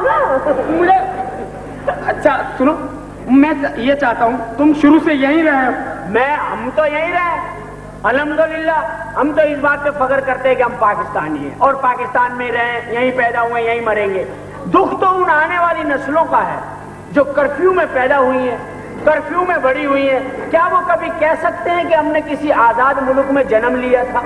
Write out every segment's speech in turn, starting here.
ना। मुझे अच्छा सुनो, मैं ये चाहता हूँ तुम शुरू से यहीं रहे। हम तो यहीं रहे, अल्हम्दुलिल्लाह। हम तो इस बात पे फख्र करते हैं कि हम पाकिस्तानी हैं और पाकिस्तान में रहे, यहीं पैदा हुए, यहीं मरेंगे। दुख तो उन आने वाली नस्लों का है जो कर्फ्यू में पैदा हुई है, कर्फ्यू में बड़ी हुई है। क्या वो कभी कह सकते हैं कि हमने किसी आजाद मुल्क में जन्म लिया था?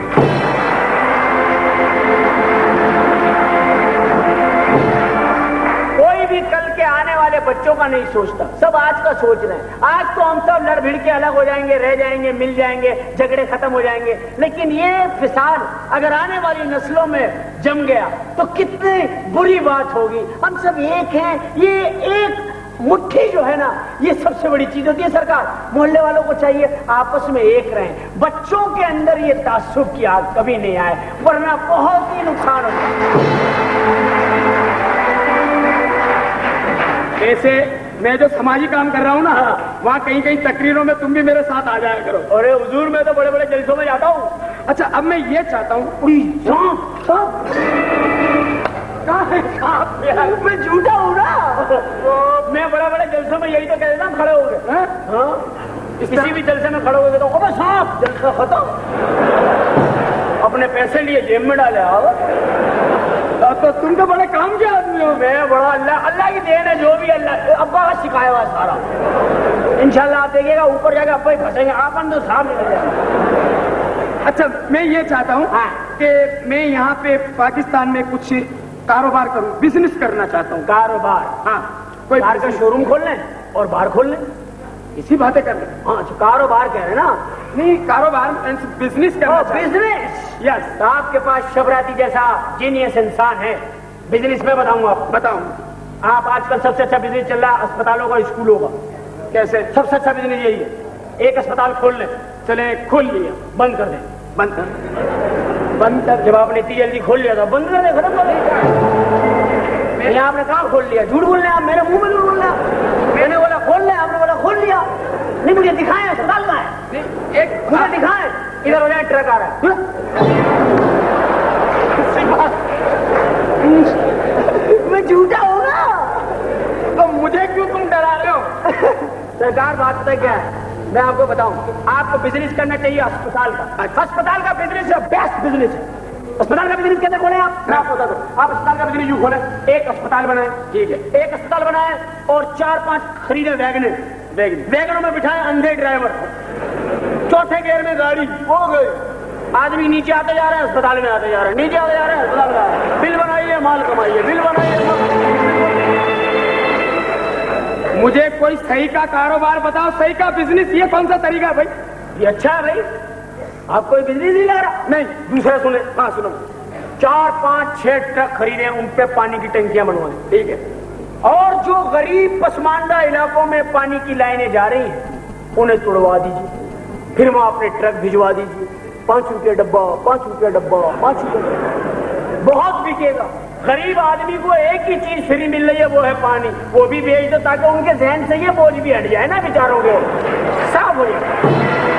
कोई भी कल के आने वाले बच्चों का नहीं सोचता, सब आज का सोच रहे हैं। आज तो हम सब लड़ भिड़ के अलग हो जाएंगे, रह जाएंगे, मिल जाएंगे, झगड़े खत्म हो जाएंगे। लेकिन ये फिसाद अगर आने वाली नस्लों में जम गया तो कितनी बुरी बात होगी। हम सब एक हैं, ये एक मुट्ठी जो है ना, ये सबसे बड़ी चीज होती है। सरकार, मोहल्ले वालों को चाहिए आपस में एक रहें, बच्चों के अंदर ये तासुब की आग कभी नहीं आए, वरना बहुत ही नुकसान होता है। ऐसे मैं जो समाजी काम कर रहा हूँ ना, वहाँ कहीं कहीं तकरीरों में तुम भी मेरे साथ आ जाया करो। अरे हुजूर, मैं तो बड़े बड़े जलसों में जाता हूँ। अच्छा, अब मैं ये चाहता हूँ, मैं झूठा हूँ ना, मैं बड़े बड़े जलसों में यही तो कह देता हूँ, खड़े हो गए। किसी भी जलसे में खड़े हो गए तो अबे सांप, जलसा खत्म। अपने पैसे लिए जेब में डाले। तो तुम तो बड़े काम के आदमी हो। मैं बड़ा अल्लाह की देन है, जो भी अल्लाह अब्बा का सिखाया हुआ सारा। इंशाल्लाह आप देखिएगा, ऊपर जाकर अब्बा ही फंसेंगे, आपन तो साफ निकल जाएगा। अच्छा, मैं ये चाहता हूँ कि मैं यहाँ पे पाकिस्तान में कुछ कारोबार करूँ, बिजनेस करना चाहता हूँ। कारोबार? हाँ, कोई बाहर का शोरूम खोल लें और बाहर खोल लें, इसी बातें कर लें। हाँ, कारोबार कह रहे ना? नहीं, कारोबार बिजनेस करना। बिजनेस? यस। आपके पास शबराती जैसा जीनियस इंसान है, बिजनेस में बताऊंगा आपको। बताऊं? आप आजकल सबसे अच्छा बिजनेस चल रहा है अस्पतालों का, स्कूलों का। कैसे? सबसे अच्छा बिजनेस यही है, एक अस्पताल खोल लें। चले, खोल लिया, बंद कर दें। बंद कर। जब आपने इतनी जल्दी खोल लिया था, बंद कर दे, खत्म कर दे। आपने कहाँ खोल लिया? झूठ बोल रहे हैं आप, मेरे मुंह में झूठ बोल रहे हैं। मैंने बोला खोल ले, आपने बोला खोल लिया। नहीं, मुझे दिखाएं अस्पताल का है, एक मुझे दिखाएं। इधर हो जाए, ट्रक आ रहा है। मैं झूठा हूँ ना, तो मुझे क्यों तुम डरा रहे हो? सरकार, बात पता क्या है, मैं आपको बताऊं, आपको बिजनेस करना चाहिए अस्पताल का। अस्पताल का बिजनेस है बेस्ट बिजनेस है। अस्पताल का बिजनेस कैसे खोले आप? मैं आपको बता दूं। आप अस्पताल का बिजनेस यूं खोले, एक अस्पताल बनाए, ठीक है, एक अस्पताल बनाए और 4-5 खरीदे वैगनों में बिठाए अंधे ड्राइवर, चौथे गियर में गाड़ी, हो गई। आदमी नीचे आते जा रहे हैं, अस्पताल में आते जा रहे हैं, नीचे आते जा रहे हैं, अस्पताल में आ रहे हैं। बिल बनाइए, माल कमाइए, बिल बनाइए। मुझे कोई सही का कारोबार बताओ, सही का बिजनेस। ये कौन सा तरीका है भाई? ये अच्छा है भाई, आप कोई बिजनेस नहीं ला रहा? नहीं। दूसरा सुने। हाँ सुनो। 4-5-6 ट्रक खरीदे, उन पे पानी की टंकियां बनवाएं, ठीक है। और जो गरीब पसमानदा इलाकों में पानी की लाइनें जा रही हैं, उन्हें तुड़वा दीजिए, फिर वहां अपने ट्रक भिजवा दीजिए। 5 रुपये डब्बा, 5 रुपये डब्बा, 5 रुपये, बहुत बिकेगा। गरीब आदमी को एक ही चीज फ्री मिल रही है, वो है पानी। वो भी बेच दो ताकि उनके जहन से ये बोझ भी हट जाए ना बेचारों के, साफ हो जाए।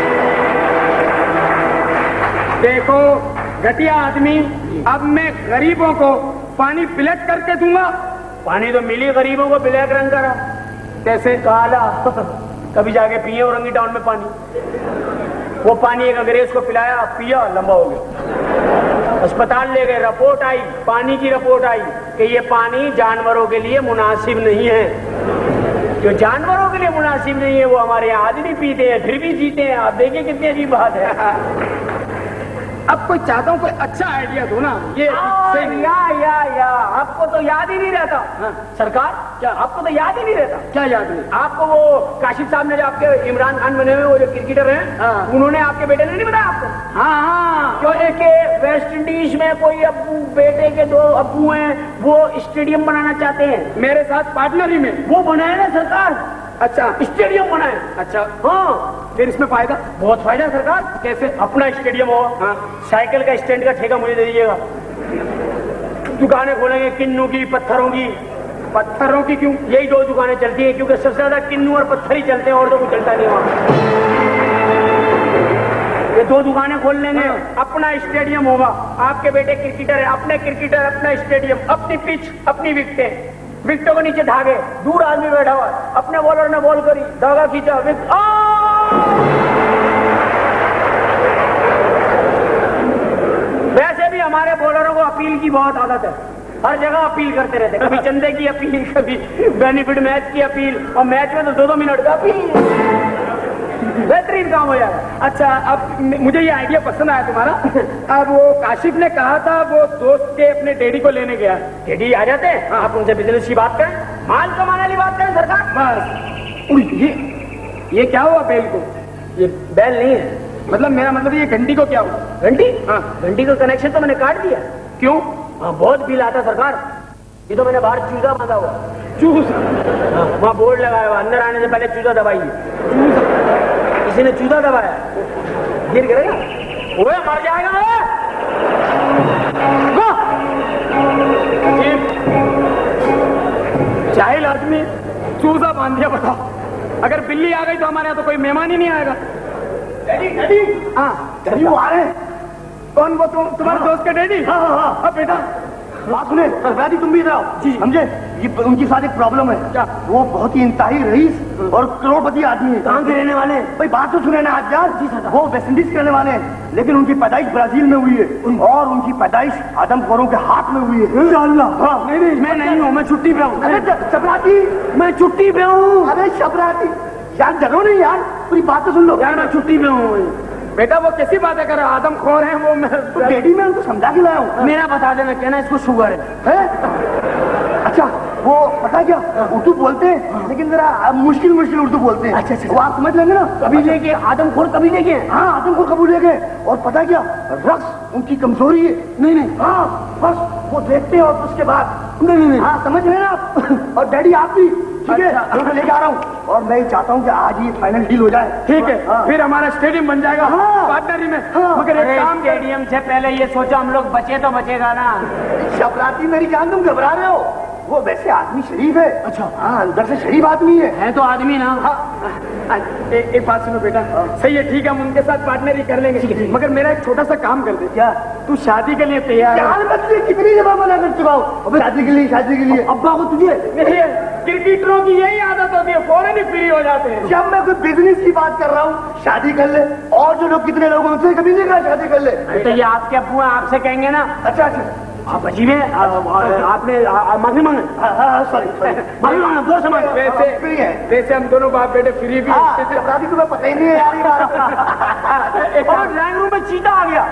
देखो घटिया आदमी, अब मैं गरीबों को पानी ब्लैक करके दूंगा। पानी तो मिली गरीबों को, ब्लैक रंग करा। कैसे? काला। कभी जाके पिए औरंगी टाउन में पानी, वो पानी एक अंग्रेज को पिलाया, पिया, लंबा हो गया। अस्पताल ले गए, रिपोर्ट आई, पानी की रिपोर्ट आई कि ये पानी जानवरों के लिए मुनासिब नहीं है। जो जानवरों के लिए मुनासिब नहीं है वो हमारे यहाँ आदमी पीते हैं, फिर भी जीते हैं। आप देखिए कितनी अजीब बात है। अब कोई चाहता हूँ कोई अच्छा आइडिया दो ना। ये सही या आपको तो याद ही नहीं रहता। हाँ। सरकार, क्या आपको तो याद ही नहीं रहता? क्या याद नहीं? आपको वो काशिफ साहब ने जो आपके इमरान खान बने हुए वो जो क्रिकेटर हैं, हाँ। उन्होंने आपके बेटे ने नहीं बताया आपको? हाँ हाँ, क्यों एक वेस्ट इंडीज में कोई अब्बू, बेटे के 2 अब्बू हैं, वो स्टेडियम बनाना चाहते हैं मेरे साथ पार्टनरी में। वो बनाए ना सरकार। अच्छा, स्टेडियम बनाए। अच्छा, हाँ, फिर इसमें फायदा? बहुत फायदा है सरकार। कैसे? अपना स्टेडियम हो, हाँ। साइकिल का स्टैंड का ठेका मुझे दे दीजिएगा। दुकानें खोलेंगे किन्नू की, पत्थरों की। पत्थरों की क्यों? यही 2 दुकानें चलती हैं, क्योंकि सबसे ज्यादा किन्नू और पत्थर ही चलते हैं, और तो कुछ चलता नहीं वहां। ये 2 दुकानें खोल लेंगे, अपना स्टेडियम होगा, आपके बेटे क्रिकेटर है, अपने क्रिकेटर, अपना स्टेडियम, अपनी पिच, अपनी विकेटों के नीचे धागे, दूर आदमी बैठा हुआ, अपने बॉलर ने बॉल करी, धागा खींचा, वैसे भी हमारे बॉलरों को अपील की बहुत आदत है, हर जगह अपील करते रहते, कभी चंदे की अपील, कभी बेनिफिट मैच की अपील, और मैच में तो 2-2 मिनट का अपील, बेहतरीन काम हो जाएगा। अच्छा, अब मुझे ये आइडिया पसंद आया तुम्हारा। अब वो काशिफ ने कहा था वो दोस्त के अपने डैडी को लेने गया, डैडी आ जाते हैं, आप उनसे बिजनेस की बात करें, माल कमाने वाली बात करें सरकार। बस ये क्या हुआ बैल को? ये बैल नहीं है, मतलब मेरा मतलब ये घंटी को क्या हुआ? घंटी? हाँ, घंटी का कनेक्शन तो मैंने काट दिया। क्यों? हाँ, बहुत बिल आता सरकार, ये तो मैंने बाहर चूजा बांधा हुआ। चूजा? हाँ, वहाँ बोर्ड लगाया हुआ, अंदर आने से पहले चूजा दबाइए। किसी ने चूजा दबाया, गिर गिरेगा, वो मर जाएगा। जाहिल आदमी चूजा बांध दिया, बताओ। अगर बिल्ली आ गई तो हमारे यहाँ तो कोई मेहमान ही नहीं आएगा। डैडी, डैडी, हाँ डैडी वो आ रहे हैं। कौन वो? तुम्हारे दोस्त के डैडी? हाँ हाँ हाँ। अब बेटा बात सुने, दादी तुम भी जाओ जी, समझे? ये उनके साथ एक प्रॉब्लम है। क्या? वो बहुत ही इंतहाई रईस और करोड़पति आदमी है। कहाँ के रहने वाले हैं? भाई बात तो सुने ना आज यार। जी सर। वो वेस्ट इंडीज के रहने वाले हैं, लेकिन उनकी पैदाइश ब्राजील में हुई है और उनकी पैदाइश आदमखोरों के हाथ में हुई है। हाँ। नहीं, मैं नहीं हूँ, मैं छुट्टी पे हूँ। अरे चपराती, मैं छुट्टी पे हूँ। अरे चपराती यार, डरो नहीं यार, पूरी बात तो सुन लो यार। मैं छुट्टी पे हूँ। बेटा वो कैसी बात है कर, आदमखोर हैं वो। मैं तो डैडी मैं उनको समझा के लाया हूँ। मेरा बता देना, कहना इसको शुगर है? अच्छा, वो पता क्या उर्दू बोलते हैं, लेकिन जरा मुश्किल उर्दू बोलते हैं। अच्छा, वो आप समझ लेंगे ना। कबीले के आदमखोर कबीले के। हाँ, आदमखोर कबीले के। और पता क्या, रक्स उनकी कमजोरी है। नहीं, हाँ, बस वो देखते हैं और उसके बाद नहीं, हाँ समझ रहे ना आप। और डैडी आप भी, ठीक है? मैं लेके आ रहा हूँ और मैं चाहता हूँ कि आज ये फाइनल डील हो जाए। ठीक है। हाँ। फिर हमारा स्टेडियम बन जाएगा। हाँ। पार्टनरी में। हाँ। मगर एक काम, स्टेडियम से पहले ये सोचो हम लोग बचे तो बचेगा ना। शबराती मेरी जान, तुम घबरा रहे हो? वो वैसे आदमी शरीफ है। अच्छा। हाँ, अंदर से शरीफ आदमी है तो आदमी ना। हाँ। एक बात सुनो बेटा, सही है, ठीक है, हम उनके साथ पार्टनरी कर लेंगे, मगर मेरा एक छोटा सा काम कर दे। क्या? तू शादी के लिए तैयार है? कितनी दफा मना कर चुका हूँ, शादी के लिए। अब्बा को तुझे क्रिकेटरों की यही आदत होती है, फौरन ही फ्री हो जाते हैं। जब मैं कोई बिजनेस की बात कर रहा हूँ, शादी कर ले, और जो लोग कितने लोग उनसे कभी नहीं कहा शादी कर ले। तो ये आपके अब्बू हैं, आपसे कहेंगे ना। अच्छा, आप अजीब है, आपने माफी मांगे। सॉरी, माफी मांगा, दो समझ। वैसे हम दोनों बाप बेटे फ्री भी होते थे। अपराधी तुम्हें पता ही नहीं है यार। और ड्राइंग रूम में चीता आ गया।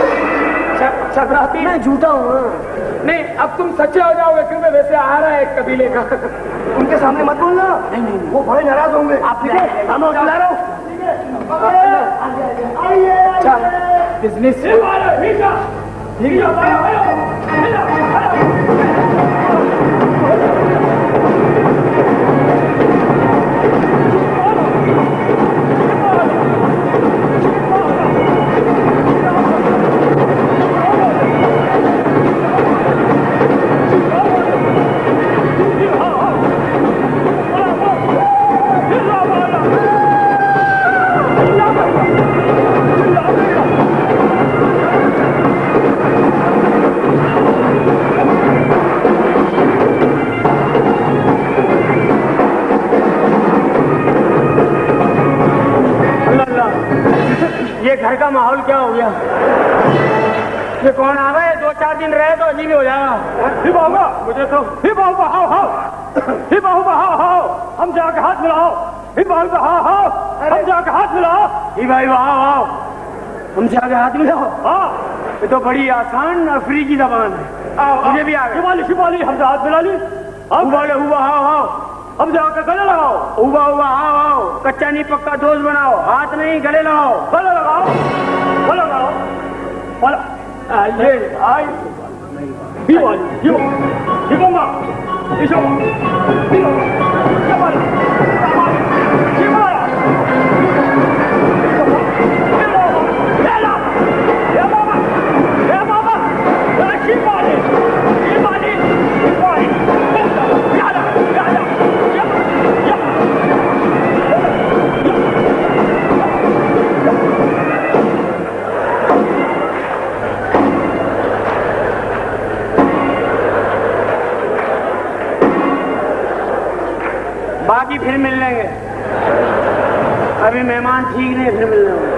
चपराती मैं झूठा हूँ। नहीं, अब तुम सच्चे हो जाओगे, क्योंकि वैसे आ रहा है एक कबीले का। उनके सामने मत बोलना। नहीं, वो बड़े नाराज होंगे। आप ठीक है? मैं चला रहा हूँ। बिजनेस घर का माहौल क्या हो गया? ये कौन आ गए? 2-4 दिन रहे तो अजीब हो जाएगा। ही बाबा, मुझे तो ही बाबा, हाओ, हम जाके हाथ मिलाओ। ही बाबा, हाओ, हम जाके हाथ मिलाओ। ही भाई, आओ, हम जाके हाथ मिलाओ। हाँ, ये तो बड़ी आसान और फ्री की जबान है। मुझे भी आ गया। शिवाली, हम हाथ मिला ली। हम बोले हुआ, हाओ, हम जाकर गले लगाओ। हुआ, आओ, कच्चा नहीं पक्का दोस्त बनाओ, हाथ नहीं गले लगाओ। गले लगाओ। ये आई बाकी फिर मिल लेंगे, अभी मेहमान ठीक नहीं, फिर मिल लेंगे।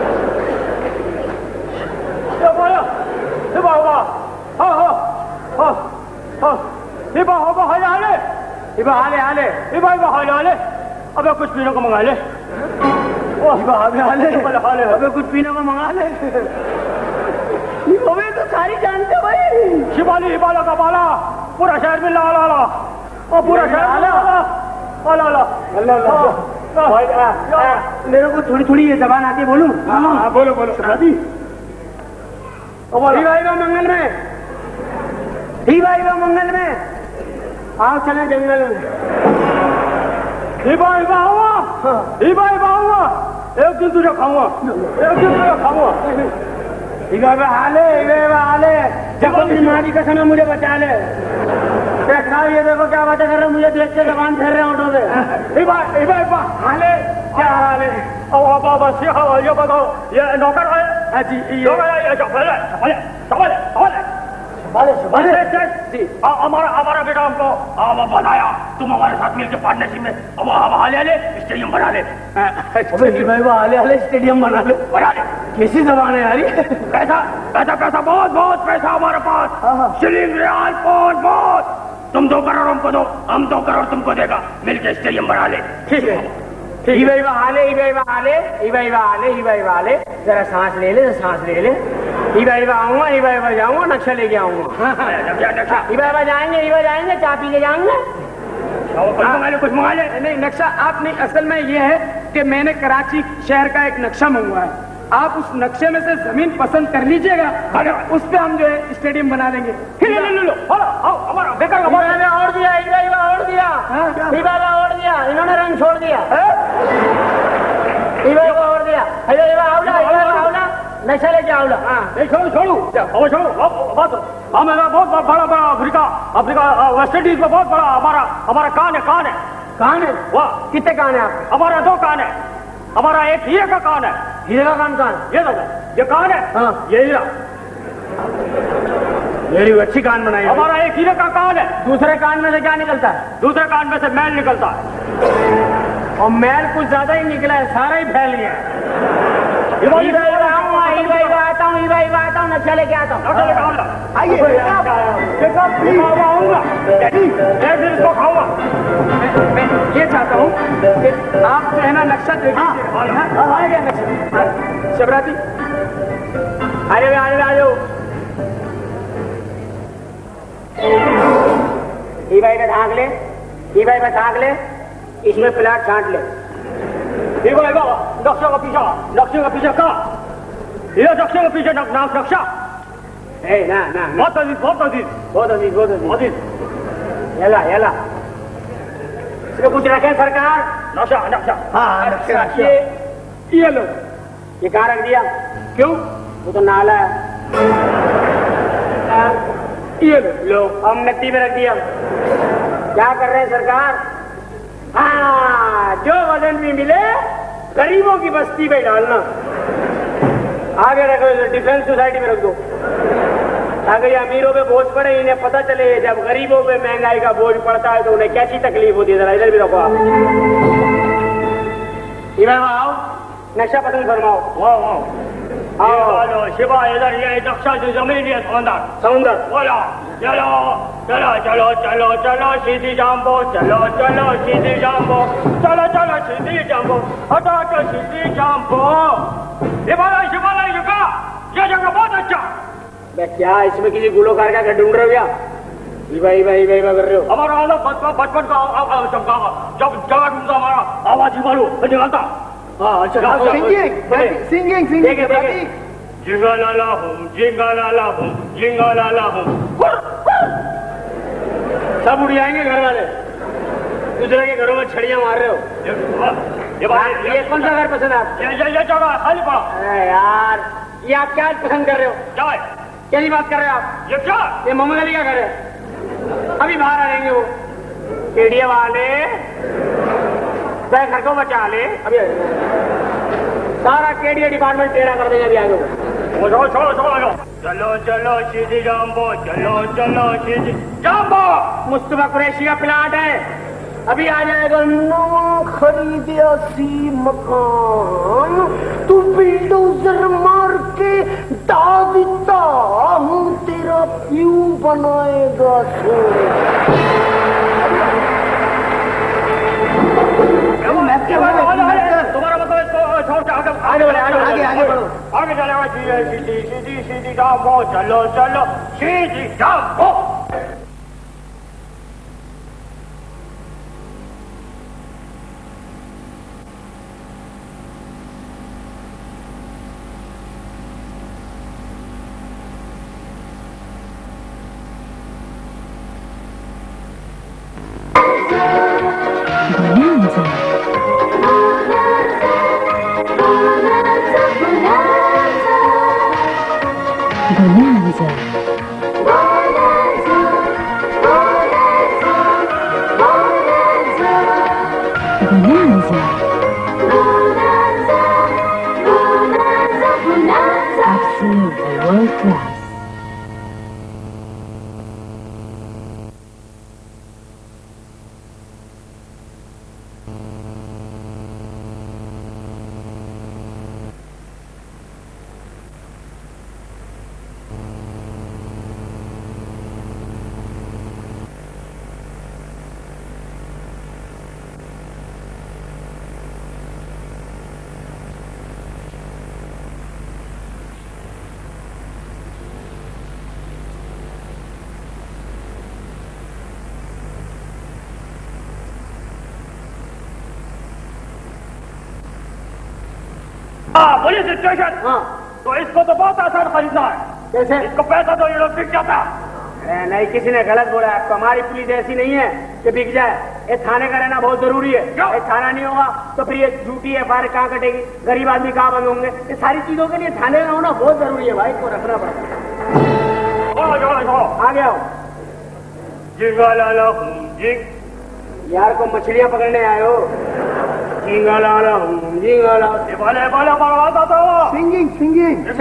अबे कुछ पीने को मंगा ले, अबे कुछ पीने को मंगा ले। तो सारी जानते हो भाई, शिवाली हिबाला का बाला पूरा शहर में ला ला ला, और पूरा शहर में ला ला। मेरे को थोड़ी थोड़ी ये जबान आती है, बोलूं? हाँ बोलो बोलो। भाई का मंगल में, ही भाई का मंगल में, आओ चले जंगल में। हिबा हुआ, एक दिन तुझे खाऊंगा, एक दिन तुझे खाऊंगा। हाले जब बीमारी का समय मुझे बचा ले। ये देखो क्या बातें कर रहे हो, मुझे देख के जबान फेर रहे ऑटो पे। हाले क्या हाल है? बस ये बताओ, ये नौकर है जी, हमारा बेटा हमको बनाया, तुम हमारे साथ मिलकर पार्टनरशिप में अब हाले स्टेडियम बना ले। हाले स्टेडियम बना ले। कैसी जबान है यार? पैसा बहुत पैसा हमारे पास, शिलिंग रियाल पाउंड बहुत। तुम 2 करोड़ हमको दो, हम 2 करोड़ तुमको देगा, मिलकर स्टेडियम बना ले। ठीक है, हाले जरा सांस ले ले, सांस ले ले। आऊंगा, जाऊंगा, नक्शा लेके आऊंगा। जाएंगे, चाय पी के जाएंगे। कुछ मंगा ले। नहीं, नक्शा आप नहीं, असल में ये है कि मैंने कराची शहर का एक नक्शा मंगवाया है, आप उस नक्शे में से जमीन पसंद कर लीजिएगा, उस पे हम जो है स्टेडियम बना देंगे। लो हमारा बेकार का और दिया, इन्होंने रंग छोड़ दिया। नक्शा लेके आओ। छोड़ू हमारा बहुत बड़ा अफ्रीका वेस्ट इंडीज में बहुत बड़ा हमारा कान है। वाह, कितने कान है आप? हमारा 2 कान है। हमारा एक हीरे का कान है। हीरे का कान? ये कान है। हाँ। ये हीरा, मेरी अच्छी कान बनाई। हमारा एक हीरे का कान है। दूसरे कान में से क्या निकलता है? दूसरे कान में से मैल निकलता है, और मैल कुछ ज्यादा ही निकला है, सारा ही फैल गया। आता हूँ, नक्शा लेके आता हूँ। आइए, इसको खाऊंगा। मैं ये चाहता हूँ कि आप जो है ना नक्शा देखिए। नक्शा शबराती, आ जाओ। ई भाई में झाँक ले, इसमें प्लाट छांट ले। नक्शे का पीछा कहाँ? ये नक्शे का पीछे नक्शा। ना बहुत अजीज। येला इसको कुछ रखे सरकार। नक्शा। हाँ, नक्शा। ये लो, ये कहाँ रख दिया? क्यों? वो तो नाला है। ये लो, हम नक्टी में रख दिया। क्या कर रहे हैं सरकार? हाँ, जो वजन भी मिले गरीबों की बस्ती पे डालना। आगे रखो, डिफेंस सोसाइटी में रख दो, ताकि अमीरों पे बोझ पड़े, इन्हें पता चले जब गरीबों पे महंगाई का बोझ पड़ता है तो उन्हें कैसी तकलीफ होती है। जरा इधर भी रखो आप। आओ, नक्शा पसंद फरमाओ। वाह, शिवा इधर ये नक्शा जो जमीन है समुंदर। बोला चलो सीधी जाम्बो, चलो सीधी जाम्बो, चलो सीधी जाम्बो, हटो सीधी जाम्बो। शिवाला ये जगह बहुत अच्छा। क्या इसमें किसी गुलकार का ढूंढ रहे हो क्या? भाई कर रहे हो? हमारा बचपन का जब जगह ढूंढता हमारा आवाज ही मालूम निकलता। हाँ, अच्छा। सिंगिंग जिंगालाला हूँ। सब उड़ जाएंगे घर वाले, दूसरे के घरों में छड़ियां मार रहे हो। ये कौन सा घर पसंद है आपको? ये जगह खाली पड़ा। यार, ये आप क्या पसंद कर रहे हो? क्या बात कर रहे हो आप? ये क्या? ये मोहम्मद अली का घर है, अभी बाहर आ जाएंगे वो। केडिया वाले घर को बचा ले, अभी सारा केडिया डिपार्टमेंट टेढ़ा कर देंगे अभी आगे। चलो सीधी जाम्बो, चलो सीधी जाम्बो। मुस्तफा कुरैशी का प्लाट है, अभी आ जाएगा नवा खरीदिया सी मकान, तू बिल्डोजर मार के दाविता हूँ तेरा प्यू बनाएगा सोरे। तुम्हारा मतलब इसको छोड़ के आगे बढ़ो। आगे चलेगा सीधी सीधी सीधी जाओ, चलो चलो सीधी जाओ। Absolutely world class. Police station. हाँ, तो इसको तो बहुत आसान खरीदना है। कैसे? इसको पैसा तो ये लोग बिक जाता। नहीं, किसी ने गलत बोला है। हमारी पुलिस ऐसी नहीं है कि बिक जाए। ये थाने का रहना बहुत जरूरी है। ये थाना नहीं होगा तो फिर ये झूठी एफआईआर कहाँ कटेगी, गरीब आदमी कहाँ बंद होंगे। ये सारी चीजों के लिए थाने का होना बहुत जरूरी है भाई, इसको रखना पड़ता। आगे आओ। जिंगा लाला जिंग, यार को मछलियां पकड़ने आए हो? जिंगा लाला जिंगा लाला, ये वाले आता था। Singing yes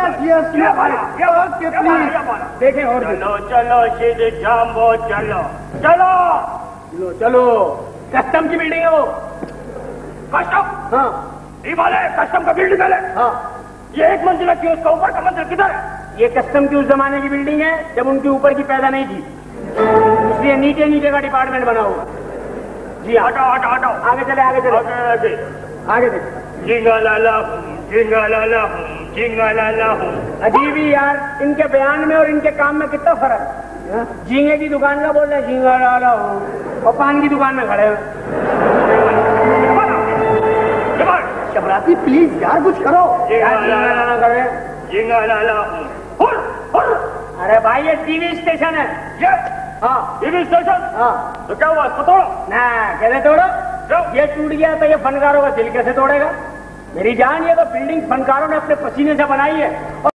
okay please. देखें और चलो चलो सीधे जाम्बो, चलो चलो चलो चलो। कस्टम की बिल्डिंग है वो। कस्टम? हाँ, ये वाले कस्टम का बिल्डिंग है। हाँ, ये एक मंजिला की, उसका ऊपर का मंजिल किधर है? ये कस्टम की उस जमाने की बिल्डिंग है जब उनके ऊपर की पैदा नहीं थी, इसलिए नीचे नीचे का डिपार्टमेंट बना हुआ। जी हटाओ हटाओ हटाओ, आगे चले आगे चले आगे आगे चले। जिंगा लाला जिंगा लाला जिंगा लाला। अजीब ही यार, इनके बयान में और इनके काम में कितना फर्क है। झींगे की दुकान का बोल रहे झींगा लाला हूँ और पान की दुकान में खड़े हो। शबराती प्लीज यार कुछ करो। जिंगा कर रहे जिंगा लाला। अरे भाई ये टीवी स्टेशन है। हाँ, टीवी स्टेशन। हाँ, तो क्या हुआ, इसको तोड़ो ना कैसे तोड़ो? ये टूट गया तो ये फनकारों का दिल कैसे तोड़ेगा? मेरी जान, ये तो बिल्डिंग फनकारों ने अपने पसीने से बनाई है।